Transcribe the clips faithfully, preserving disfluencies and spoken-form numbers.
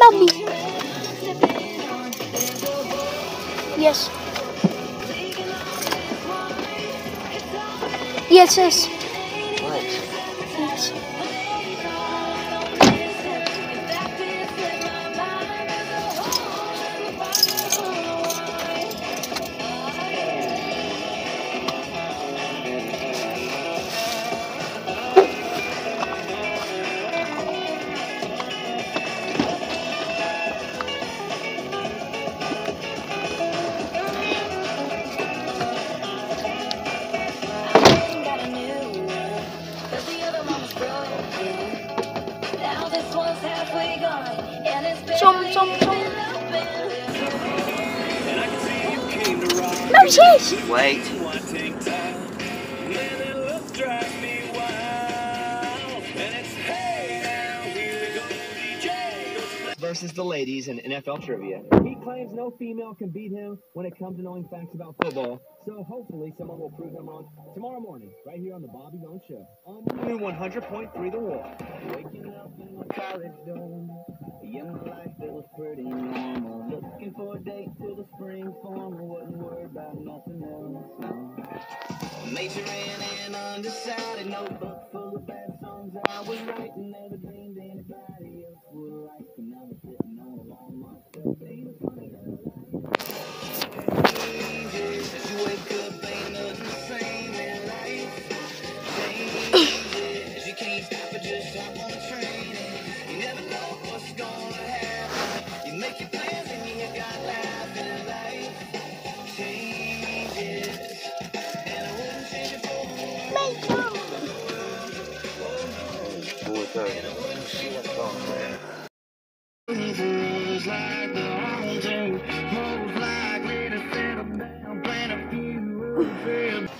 help me. Yes. Yes, yes. What? Yes. Some, some, some. No, sheesh. Wait. Versus the ladies in N F L trivia. He claims no female can beat him when it comes to knowing facts about football. So hopefully someone will prove him wrong tomorrow morning, right here on the Bobby Bones Show. On the new one hundred point three The War. Waking up in the college dome. A young life that was pretty normal. Looking for a date till the spring formal. Wasn't worried about nothing else. No. Majoring in undecided. Notebook full of bad songs I was writing. Never dreamed anybody else would like. And I was sitting all alone myself. Ain't it funny how life changes? You wake up, ain't nothing the same in life. Changes. You can't stop it, just hop on the train. You never know what's gonna happen. You make your plans and you got life in life. Changes. And I wouldn't change it for the world. What's up? What's on, man? Feels like the haunting, most likely to settle down, plant a few roses.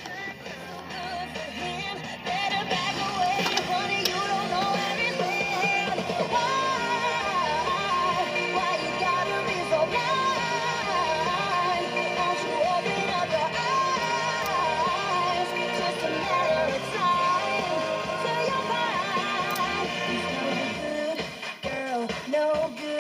No good.